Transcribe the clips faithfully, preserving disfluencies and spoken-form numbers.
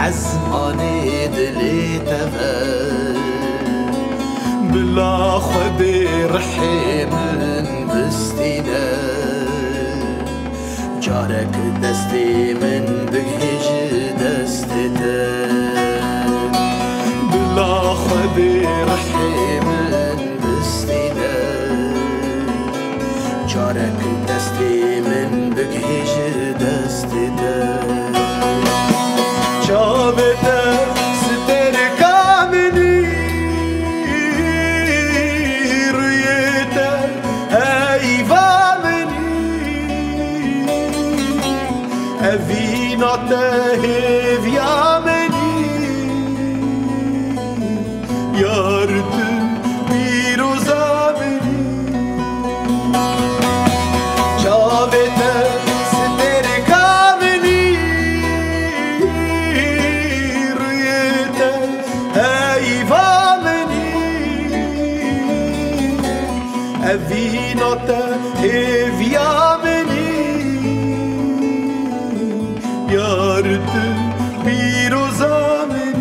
عزماني دلي تفر بلا خدي رحي من بستينا جارك دستي من بقهج دستتا بلا خدي رحي من بستينا جارك دستي من بقهج دستتا شابتا ستر كامني ريتا هاي فامني أفينا تهيف يامني يارد بيروزامني شابتا ستر كامني ريتا هاي فامني أفينا تهيف يامني يارد بيروزامني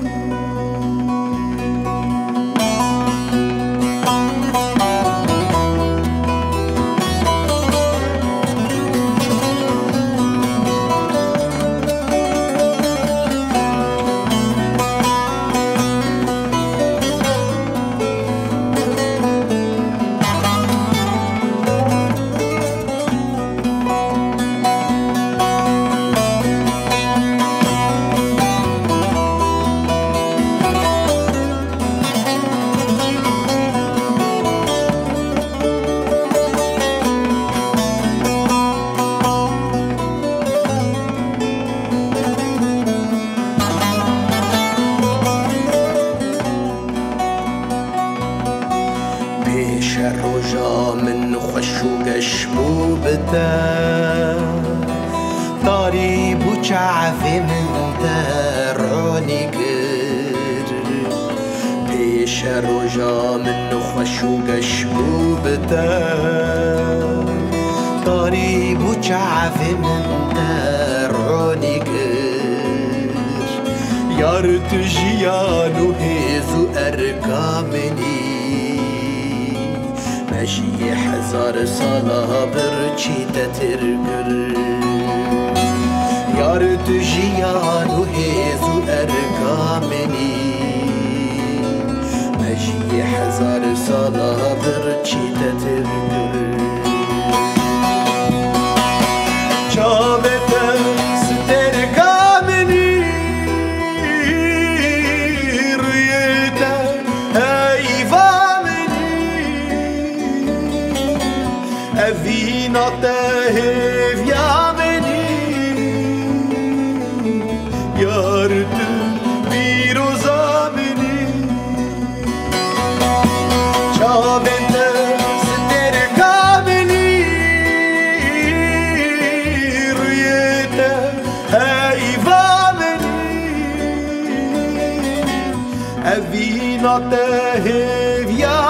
بيش الرجا من خشوق شبوبتا طاري بوچعفي من درعوني قر بيش الرجا من خشوق شبوبتا طاري بوچعفي من درعوني قر يارت جيانو هيزو أركامني ماشي حزار صلاة برچي تترقر يارد جيان وهيزو أرقامني ماشي حزار صلاة برچي تترقر جابتا سترقامني ريتا هاي أفينا تهيف يامني يارد بيروزامني شابتا ستر كامني ريتا هاي فامني أفينا تهيف يامني